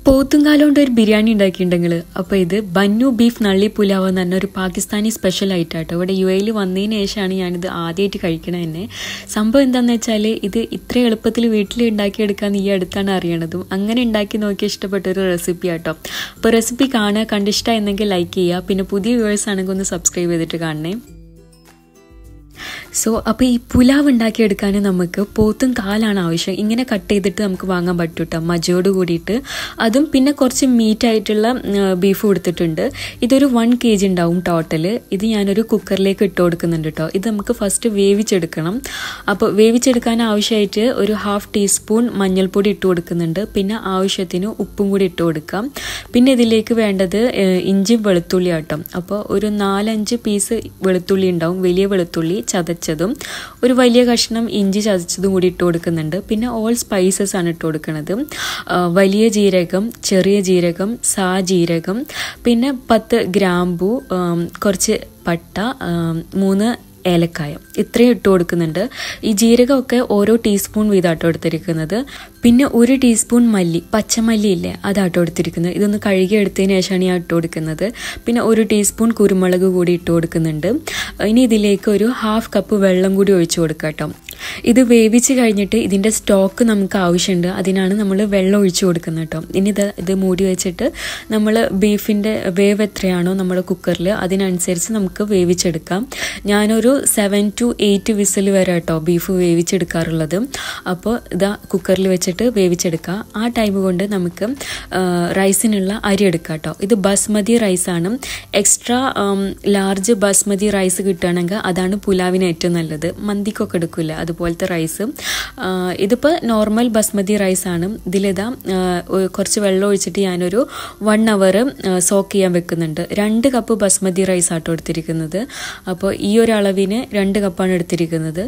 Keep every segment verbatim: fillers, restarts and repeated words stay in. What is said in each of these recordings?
പോത്തുംകാലം കൊണ്ട് ഒരു ബിരിയാണി ഉണ്ടാക്കിയിട്ടുണ്ടെങ്കിൽ അപ്പോൾ ഇത് ബന്നു ബീഫ് നള്ളി പുലാവ് എന്ന് പറഞ്ഞ ഒരു പാകിസ്ഥാനി സ്പെഷ്യൽ ആയിട്ടാട്ടോ. ഇവിടെ യു എയിൽ വന്നതിന് ശേഷമാണ് ഞാനിത് ആദ്യമായിട്ട് കഴിക്കണത് തന്നെ. സംഭവം എന്താണെന്ന് വെച്ചാൽ ഇത് ഇത്ര എളുപ്പത്തിൽ വീട്ടിൽ ഉണ്ടാക്കിയെടുക്കാമെന്ന് ഈ അടുത്താണ് അറിയണതും. അങ്ങനെ ഉണ്ടാക്കി നോക്കി ഇഷ്ടപ്പെട്ടൊരു റെസിപ്പി ആട്ടോ. അപ്പോൾ റെസിപ്പി കാണുക, കണ്ടിഷ്ടമായിരുന്നെങ്കിൽ ലൈക്ക് ചെയ്യുക. പിന്നെ പുതിയ വ്യൂവേഴ്സ് ആണെങ്കിൽ ഒന്ന് സബ്സ്ക്രൈബ് ചെയ്തിട്ട് കാണണേ. സോ അപ്പോൾ ഈ പുലാവ് ഉണ്ടാക്കിയെടുക്കാൻ നമുക്ക് പോത്തും കാലാണ് ആവശ്യം. ഇങ്ങനെ കട്ട് ചെയ്തിട്ട് നമുക്ക് വാങ്ങാൻ പറ്റും കേട്ടോ, മജോട് കൂടിയിട്ട്. അതും പിന്നെ കുറച്ച് മീറ്റ് ആയിട്ടുള്ള ബീഫ് കൊടുത്തിട്ടുണ്ട്. ഇതൊരു വൺ കെ ജി ഉണ്ടാവും ടോട്ടൽ. ഇത് ഞാനൊരു കുക്കറിലേക്ക് ഇട്ട് കൊടുക്കുന്നുണ്ട് കേട്ടോ. ഇത് നമുക്ക് ഫസ്റ്റ് വേവിച്ചെടുക്കണം. അപ്പോൾ വേവിച്ചെടുക്കാൻ ആവശ്യമായിട്ട് ഒരു ഹാഫ് ടീസ്പൂൺ മഞ്ഞൾപ്പൊടി ഇട്ട് കൊടുക്കുന്നുണ്ട്. പിന്നെ ആവശ്യത്തിന് ഉപ്പും കൂടി ഇട്ട് കൊടുക്കാം. പിന്നെ ഇതിലേക്ക് വേണ്ടത് ഇഞ്ചി വെളുത്തുള്ളി ആട്ടോ. അപ്പോൾ ഒരു നാലഞ്ച് പീസ് വെളുത്തുള്ളി ഉണ്ടാവും, വലിയ വെളുത്തുള്ളി ചതച്ചതും ഒരു വലിയ കഷ്ണം ഇഞ്ചി ചതച്ചതും കൂടി ഇട്ട് കൊടുക്കുന്നുണ്ട്. പിന്നെ ഓൾ സ്പൈസസ് ആണ് ഇട്ട് കൊടുക്കുന്നത്. വലിയ ജീരകം, ചെറിയ ജീരകം, സാ ജീരകം, പിന്നെ പത്ത് ഗ്രാമ്പു, കുറച്ച് പട്ട, മൂന്ന് ഏലക്കായ, ഇത്രയും ഇട്ട് കൊടുക്കുന്നുണ്ട്. ഈ ജീരകമൊക്കെ ഓരോ ടീസ്പൂൺ വീതാട്ടോ എടുത്തിരിക്കുന്നത്. പിന്നെ ഒരു ടീസ്പൂൺ മല്ലി, പച്ചമല്ലി ഇല്ലേ, അതാട്ടോ എടുത്തിരിക്കുന്നത്. ഇതൊന്ന് കഴുകി എടുത്തതിന് ശേഷമാണ് ഞാൻ ഇട്ട് കൊടുക്കുന്നത്. പിന്നെ ഒരു ടീസ്പൂൺ കുരുമുളക് കൂടി ഇട്ട് കൊടുക്കുന്നുണ്ട്. ഇനി ഇതിലേക്ക് ഒരു ഹാഫ് കപ്പ് വെള്ളം കൂടി ഒഴിച്ചു കൊടുക്കാം കേട്ടോ. ഇത് വേവിച്ച് കഴിഞ്ഞിട്ട് ഇതിൻ്റെ സ്റ്റോക്ക് നമുക്ക് ആവശ്യമുണ്ട്, അതിനാണ് നമ്മൾ വെള്ളം ഒഴിച്ചു കൊടുക്കുന്നത് കേട്ടോ. ഇനി ഇത് ഇത് മൂടി വെച്ചിട്ട് നമ്മൾ ബീഫിൻ്റെ വേവ് എത്രയാണോ നമ്മുടെ കുക്കറിൽ അതിനനുസരിച്ച് നമുക്ക് വേവിച്ചെടുക്കാം. ഞാനൊരു സെവൻ ടു എയ്റ്റ് വിസിൽ വരെ കേട്ടോ ബീഫ് വേവിച്ചെടുക്കാറുള്ളത്. അപ്പോൾ ഇതാ കുക്കറിൽ വെച്ചിട്ട് വേവിച്ചെടുക്കുക. ആ ടൈം കൊണ്ട് നമുക്ക് റൈസിനുള്ള അരി എടുക്കാം കേട്ടോ. ഇത് ബസ്മതി റൈസാണ്. എക്സ്ട്രാ ലാർജ് ബസ്മതി റൈസ് കിട്ടുകയാണെങ്കിൽ അതാണ് പുലാവിന് ഏറ്റവും നല്ലത്. മന്തിക്കൊക്കെ എടുക്കില്ല അതുപോലത്തെ റൈസ്. ഇതിപ്പോൾ നോർമൽ ബസ്മതി റൈസാണ്. ഇതിലിതാ കുറച്ച് വെള്ളം ഒഴിച്ചിട്ട് ഞാനൊരു വൺ അവർ സോക്ക് ചെയ്യാൻ വെക്കുന്നുണ്ട്. രണ്ട് കപ്പ് ബസ്മതി റൈസ് ആട്ടോ എടുത്തിരിക്കുന്നത്. അപ്പോൾ ഈ ഒരു അളവിന് രണ്ട് കപ്പാണ് എടുത്തിരിക്കുന്നത്.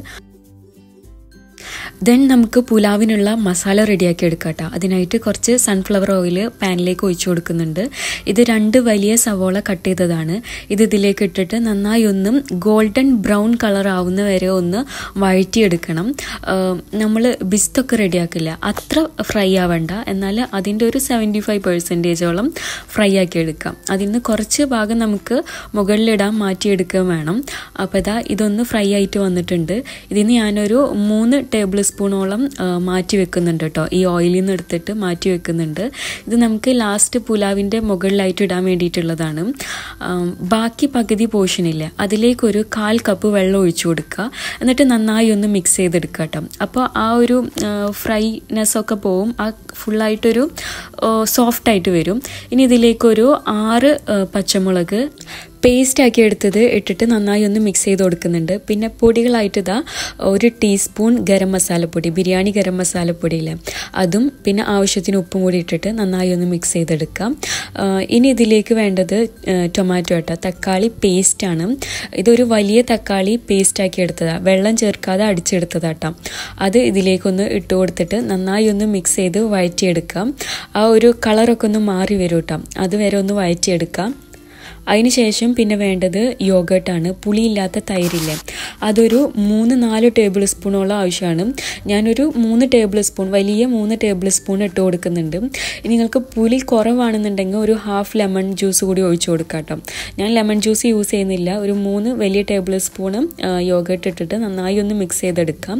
ദെൻ നമുക്ക് പുലാവിനുള്ള മസാല റെഡിയാക്കി എടുക്കാം കേട്ടോ. അതിനായിട്ട് കുറച്ച് സൺഫ്ലവർ ഓയിൽ പാനിലേക്ക് ഒഴിച്ചു കൊടുക്കുന്നുണ്ട്. ഇത് രണ്ട് വലിയ സവോള കട്ട് ചെയ്തതാണ്. ഇത് ഇതിലേക്ക് ഇട്ടിട്ട് നന്നായി ഒന്നും ഗോൾഡൻ ബ്രൗൺ കളർ ആവുന്ന വരെ ഒന്ന് വഴറ്റിയെടുക്കണം. നമ്മൾ ബിസ്തൊക്കെ റെഡിയാക്കില്ല, അത്ര ഫ്രൈ ആവണ്ട, എന്നാൽ അതിൻ്റെ ഒരു സെവൻറ്റി ഫൈവ് പെർസെൻറ്റേജോളം ഫ്രൈ ആക്കി എടുക്കാം. അതിൽ നിന്ന് കുറച്ച് ഭാഗം നമുക്ക് മുകളിലിടാൻ മാറ്റിയെടുക്കുകയും വേണം. അപ്പോൾ ഇതാ ഇതൊന്ന് ഫ്രൈ ആയിട്ട് വന്നിട്ടുണ്ട്. ഇതിന് ഞാനൊരു മൂന്ന് ടേബിൾ സ്പൂണോളം മാറ്റി വെക്കുന്നുണ്ട് കേട്ടോ. ഈ ഓയിലിൽ നിന്ന് എടുത്തിട്ട് മാറ്റി വെക്കുന്നുണ്ട്. ഇത് നമുക്ക് ലാസ്റ്റ് പുലാവിൻ്റെ മുകളിലായിട്ട് ഇടാൻ വേണ്ടിയിട്ടുള്ളതാണ്. ബാക്കി പകുതി പോർഷനില്ലേ, അതിലേക്കൊരു കാൽ കപ്പ് വെള്ളം ഒഴിച്ചു കൊടുക്കുക. എന്നിട്ട് നന്നായി ഒന്ന് മിക്സ് ചെയ്തെടുക്കുക കേട്ടോ. അപ്പോൾ ആ ഒരു ഫ്രൈനെസ്സൊക്കെ പോവും, ആ ഫുള്ളായിട്ടൊരു സോഫ്റ്റായിട്ട് വരും. ഇനി ഇതിലേക്കൊരു ആറ് പച്ചമുളക് പേസ്റ്റ് ആക്കി എടുത്തത് ഇട്ടിട്ട് നന്നായി ഒന്ന് മിക്സ് ചെയ്ത് കൊടുക്കുന്നുണ്ട്. പിന്നെ പൊടികളായിട്ട് ഇതാ ഒരു ടീസ്പൂൺ ഗരം മസാലപ്പൊടി, ബിരിയാണി ഗരം മസാലപ്പൊടിയില്ലേ, അതും പിന്നെ ആവശ്യത്തിന് ഉപ്പും കൂടി ഇട്ടിട്ട് നന്നായി ഒന്ന് മിക്സ് ചെയ്തെടുക്കാം. ഇനി ഇതിലേക്ക് വേണ്ടത് ടൊമാറ്റോ കേട്ടോ, തക്കാളി പേസ്റ്റാണ്. ഇതൊരു വലിയ തക്കാളി പേസ്റ്റാക്കി എടുത്തതാണ്, വെള്ളം ചേർക്കാതെ അടിച്ചെടുത്തതാട്ടോ. അത് ഇതിലേക്കൊന്ന് ഇട്ട് കൊടുത്തിട്ട് നന്നായി ഒന്ന് മിക്സ് ചെയ്ത് വഴറ്റിയെടുക്കാം. ആ ഒരു കളറൊക്കെ ഒന്ന് മാറി വരും കേട്ടോ, അതുവരെ ഒന്ന് വഴറ്റിയെടുക്കാം. അതിനുശേഷം പിന്നെ വേണ്ടത് യോഗട്ടാണ്, പുളിയില്ലാത്ത തൈരില്ലേ, അതൊരു മൂന്ന് നാല് ടേബിൾ സ്പൂണോളം ആവശ്യമാണ്. ഞാനൊരു മൂന്ന് ടേബിൾ സ്പൂൺ, വലിയ മൂന്ന് ടേബിൾ സ്പൂൺ ഇട്ട് കൊടുക്കുന്നുണ്ട്. നിങ്ങൾക്ക് പുളി കുറവാണെന്നുണ്ടെങ്കിൽ ഒരു ഹാഫ് ലെമൺ ജ്യൂസ് കൂടി ഒഴിച്ചു കൊടുക്കാം കേട്ടോ. ഞാൻ ലെമൺ ജ്യൂസ് യൂസ് ചെയ്യുന്നില്ല. ഒരു മൂന്ന് വലിയ ടേബിൾ സ്പൂണ് യോഗട്ട് ഇട്ടിട്ട് നന്നായി ഒന്ന് മിക്സ് ചെയ്തെടുക്കാം.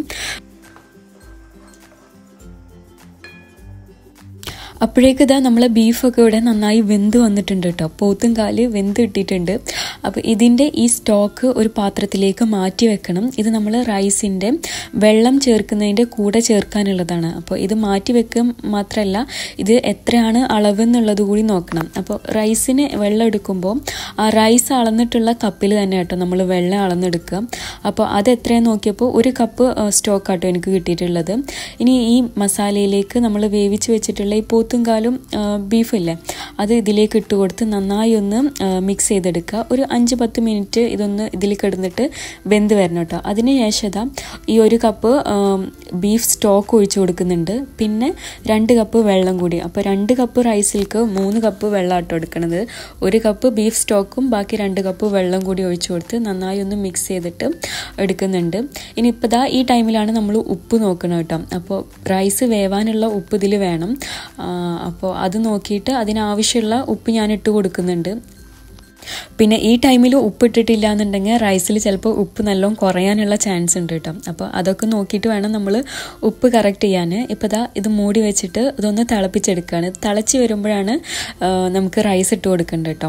അപ്പോഴേക്ക് ഇതാ നമ്മളെ ബീഫൊക്കെ ഇവിടെ നന്നായി വെന്ത് വന്നിട്ടുണ്ട് കേട്ടോ. പോത്തും കാല് വെന്ത് ഇട്ടിട്ടുണ്ട്. അപ്പോൾ ഇതിൻ്റെ ഈ സ്റ്റോക്ക് ഒരു പാത്രത്തിലേക്ക് മാറ്റി വെക്കണം. ഇത് നമ്മൾ റൈസിൻ്റെ വെള്ളം ചേർക്കുന്നതിൻ്റെ കൂടെ ചേർക്കാനുള്ളതാണ്. അപ്പോൾ ഇത് മാറ്റി വെക്കുക മാത്രമല്ല, ഇത് എത്രയാണ് അളവ് എന്നുള്ളത് കൂടി നോക്കണം. അപ്പോൾ റൈസിന് വെള്ളം എടുക്കുമ്പോൾ ആ റൈസ് അളന്നിട്ടുള്ള കപ്പിൽ തന്നെ കേട്ടോ നമ്മൾ വെള്ളം അളന്നെടുക്കുക. അപ്പോൾ അത് എത്രയാണെന്ന് നോക്കിയപ്പോൾ ഒരു കപ്പ് സ്റ്റോക്കാട്ടോ എനിക്ക് കിട്ടിയിട്ടുള്ളത്. ഇനി ഈ മസാലയിലേക്ക് നമ്മൾ വേവിച്ച് വെച്ചിട്ടുള്ള ഈ പോത്തും കാലും ബീഫില്ലേ, അത് ഇതിലേക്ക് ഇട്ട് കൊടുത്ത് നന്നായി ഒന്ന് മിക്സ് ചെയ്തെടുക്കുക. ഒരു അഞ്ച് പത്ത് മിനിറ്റ് ഇതൊന്ന് ഇതിൽ കിടന്നിട്ട് വെന്ത് വരണം കേട്ടോ. അതിന് ശേഷം ഈ ഒരു കപ്പ് ബീഫ് സ്റ്റോക്ക് ഒഴിച്ചു കൊടുക്കുന്നുണ്ട്. പിന്നെ രണ്ട് കപ്പ് വെള്ളം കൂടി. അപ്പോൾ രണ്ട് കപ്പ് റൈസിലേക്ക് മൂന്ന് കപ്പ് വെള്ളം ഇട്ട് കൊടുക്കണത്. ഒരു കപ്പ് ബീഫ് സ്റ്റോക്കും ബാക്കി രണ്ട് കപ്പ് വെള്ളം കൂടി ഒഴിച്ചു കൊടുത്ത് നന്നായി ഒന്ന് മിക്സ് ചെയ്തിട്ട് എടുക്കുന്നുണ്ട്. ഇനിയിപ്പോൾ ദാ ഈ ടൈമിലാണ് നമ്മൾ ഉപ്പ് നോക്കണം കേട്ടോ. അപ്പോൾ റൈസ് വേവാനുള്ള ഉപ്പ് ഇതിൽ വേണം. അപ്പോൾ അത് നോക്കിയിട്ട് അതിനാവശ്യമുള്ള ഉപ്പ് ഞാൻ ഇട്ട് കൊടുക്കുന്നുണ്ട്. പിന്നെ ഈ ടൈമിൽ ഉപ്പ് ഇട്ടിട്ടില്ല എന്നുണ്ടെങ്കിൽ റൈസിൽ ചിലപ്പോൾ ഉപ്പ് നല്ലോണം കുറയാനുള്ള ചാൻസ് ഉണ്ട് കേട്ടോ. അപ്പോൾ അതൊക്കെ നോക്കിയിട്ട് വേണം നമ്മൾ ഉപ്പ് കറക്റ്റ് ചെയ്യാൻ. ഇപ്പോൾ ദാ ഇത് മൂടി വെച്ചിട്ട് ഇതൊന്ന് തിളപ്പിച്ചെടുക്കുകയാണ്. തിളച്ച് വരുമ്പോഴാണ് നമുക്ക് റൈസ് ഇട്ട് കൊടുക്കേണ്ടത് കേട്ടോ.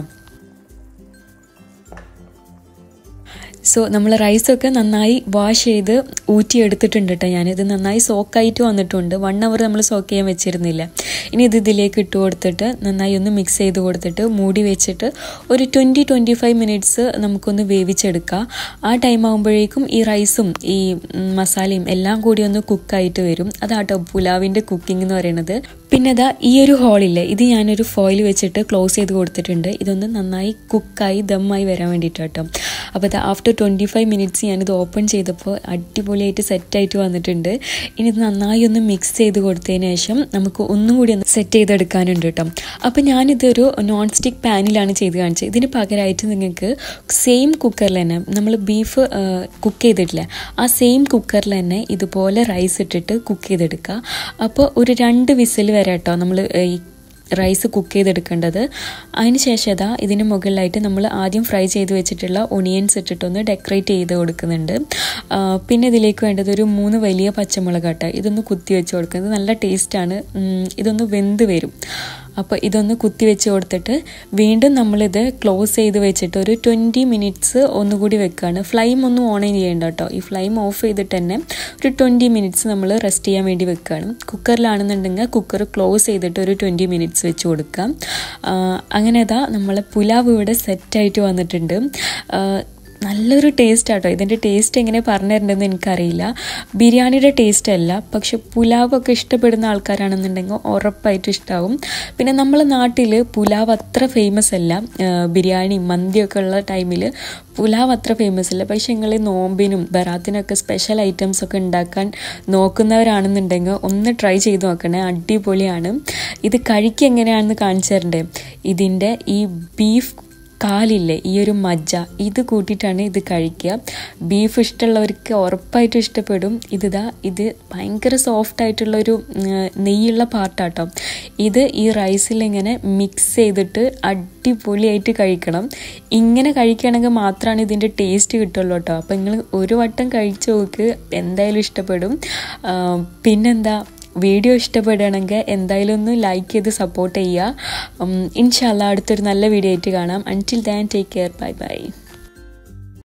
സോ നമ്മൾ റൈസൊക്കെ നന്നായി വാഷ് ചെയ്ത് ഊറ്റിയെടുത്തിട്ടുണ്ട് കേട്ടോ. ഞാനിത് നന്നായി സോക്കായിട്ട് വന്നിട്ടുണ്ട്. വൺ അവർ നമ്മൾ സോക്ക് ചെയ്യാൻ വെച്ചിരുന്നില്ല. ഇനി ഇത് ഇതിലേക്ക് ഇട്ട് കൊടുത്തിട്ട് നന്നായി ഒന്ന് മിക്സ് ചെയ്ത് കൊടുത്തിട്ട് മൂടി വെച്ചിട്ട് ഒരു ട്വൻറ്റി ട്വൻറ്റി ഫൈവ് മിനിറ്റ്സ് നമുക്കൊന്ന് വേവിച്ചെടുക്കാം. ആ ടൈം ആകുമ്പോഴേക്കും ഈ റൈസും ഈ മസാലയും എല്ലാം കൂടി ഒന്ന് കുക്കായിട്ട് വരും. അതാട്ടോ പുലാവിൻ്റെ കുക്കിംഗ് എന്ന് പറയുന്നത്. പിന്നെ അതാ ഈ ഒരു ഹോളില്ലേ, ഇത് ഞാനൊരു ഫോയിൽ വെച്ചിട്ട് ക്ലോസ് ചെയ്ത് കൊടുത്തിട്ടുണ്ട്. ഇതൊന്ന് നന്നായി കുക്കായി ദമ്മായി വരാൻ വേണ്ടിയിട്ട് കേട്ടോ. അപ്പോൾ അത് ആഫ്റ്റർ ട്വൻറ്റി ഫൈവ് മിനിറ്റ്സ് ഞാനിത് ഓപ്പൺ ചെയ്തപ്പോൾ അടിപൊളിയായിട്ട് സെറ്റായിട്ട് വന്നിട്ടുണ്ട്. ഇനി ഇത് നന്നായി ഒന്ന് മിക്സ് ചെയ്ത് കൊടുത്തതിന് ശേഷം നമുക്ക് ഒന്നും കൂടി ഒന്ന് സെറ്റ് ചെയ്തെടുക്കാനുണ്ട് കേട്ടോ. അപ്പോൾ ഞാനിതൊരു നോൺ സ്റ്റിക്ക് പാനിലാണ് ചെയ്ത് കാണിച്ചത്. ഇതിന് പകരമായിട്ട് നിങ്ങൾക്ക് സെയിം കുക്കറിൽ തന്നെ നമ്മൾ ബീഫ് കുക്ക് ചെയ്തിട്ടില്ല, ആ സെയിം കുക്കറിൽ തന്നെ ഇതുപോലെ റൈസ് ഇട്ടിട്ട് കുക്ക് ചെയ്തെടുക്കുക. അപ്പോൾ ഒരു രണ്ട് വിസിൽ വരെ കേട്ടോ നമ്മൾ ഈ റൈസ് കുക്ക് ചെയ്തെടുക്കേണ്ടത്. അതിന് ശേഷം ഇതാ ഇതിന് മുകളിലായിട്ട് നമ്മൾ ആദ്യം ഫ്രൈ ചെയ്ത് വെച്ചിട്ടുള്ള ഒണിയൻസ് ഇട്ടിട്ടൊന്ന് ഡെക്കറേറ്റ് ചെയ്ത് കൊടുക്കുന്നുണ്ട്. പിന്നെ ഇതിലേക്ക് വേണ്ടത് ഒരു മൂന്ന് വലിയ പച്ചമുളക് കേട്ടോ. ഇതൊന്ന് കുത്തി വെച്ച് കൊടുക്കുന്നത് നല്ല ടേസ്റ്റാണ്. ഇതൊന്ന് വെന്ത് വരും. അപ്പോൾ ഇതൊന്ന് കുത്തി വെച്ച് കൊടുത്തിട്ട് വീണ്ടും നമ്മളിത് ക്ലോസ് ചെയ്ത് വെച്ചിട്ട് ഒരു ട്വൻറ്റി മിനിറ്റ്സ് ഒന്നുകൂടി വെക്കുകയാണ്. ഫ്ലെയിം ഒന്നും ഓൺ ചെയ്യേണ്ട കേട്ടോ. ഈ ഫ്ലെയിം ഓഫ് ചെയ്തിട്ട് തന്നെ ഒരു ട്വൻറ്റി മിനിറ്റ്സ് നമ്മൾ റെസ്റ്റ് ചെയ്യാൻ വേണ്ടി വെക്കുകയാണ്. കുക്കറിലാണെന്നുണ്ടെങ്കിൽ കുക്കർ ക്ലോസ് ചെയ്തിട്ട് ഒരു ട്വൻറ്റി മിനിറ്റ്സ് വെച്ച് കൊടുക്കാം. അങ്ങനെ ഇതാ നമ്മളെ പുലാവ് ഇവിടെ സെറ്റായിട്ട് വന്നിട്ടുണ്ട്. നല്ലൊരു ടേസ്റ്റ് ആട്ടോ. ഇതിൻ്റെ ടേസ്റ്റ് എങ്ങനെ പറഞ്ഞു തരേണ്ടതെന്ന് എനിക്കറിയില്ല. ബിരിയാണിയുടെ ടേസ്റ്റ് അല്ല, പക്ഷെ പുലാവൊക്കെ ഇഷ്ടപ്പെടുന്ന ആൾക്കാരാണെന്നുണ്ടെങ്കിൽ ഉറപ്പായിട്ടും ഇഷ്ടമാവും. പിന്നെ നമ്മളെ നാട്ടിൽ പുലാവ് അത്ര ഫേമസ് അല്ല. ബിരിയാണി മന്തിയൊക്കെ ഉള്ള ടൈമിൽ പുലാവ് അത്ര ഫേമസ് അല്ല. പക്ഷെ നിങ്ങൾ നോമ്പിനും ബറാത്തിനൊക്കെ സ്പെഷ്യൽ ഐറ്റംസ് ഒക്കെ ഉണ്ടാക്കാൻ നോക്കുന്നവരാണെന്നുണ്ടെങ്കിൽ ഒന്ന് ട്രൈ ചെയ്ത് നോക്കണേ. അടിപൊളിയാണ്. ഇത് കഴിക്കുക എങ്ങനെയാണെന്ന് കാണിച്ചു തരണ്ടേ. ഇതിൻ്റെ ഈ ബീഫ് കാലില്ലേ, ഈ ഒരു മജ്ജ, ഇത് കൂട്ടിയിട്ടാണ് ഇത് കഴിക്കുക. ബീഫ് ഇഷ്ടമുള്ളവർക്ക് ഉറപ്പായിട്ടും ഇഷ്ടപ്പെടും. ഇതിതാ ഇത് ഭയങ്കര സോഫ്റ്റ് ആയിട്ടുള്ളൊരു നെയ്യുള്ള പാർട്ടാട്ടോ. ഇത് ഈ റൈസിൽ ഇങ്ങനെ മിക്സ് ചെയ്തിട്ട് അടിപൊളിയായിട്ട് കഴിക്കണം. ഇങ്ങനെ കഴിക്കുകയാണെങ്കിൽ മാത്രമാണ് ഇതിൻ്റെ ടേസ്റ്റ് കിട്ടുള്ളൂ കേട്ടോ. അപ്പോൾ നിങ്ങൾ ഒരു വട്ടം കഴിച്ച് നോക്ക്, എന്തായാലും ഇഷ്ടപ്പെടും. പിന്നെന്താ, വീഡിയോ ഇഷ്ടപ്പെടുകയാണെങ്കിൽ എന്തായാലും ഒന്ന് ലൈക്ക് ചെയ്ത് സപ്പോർട്ട് ചെയ്യുക. ഇൻഷാ അല്ലാ അടുത്തൊരു നല്ല വീഡിയോ ആയിട്ട് കാണാം. Until then take care. Bye by.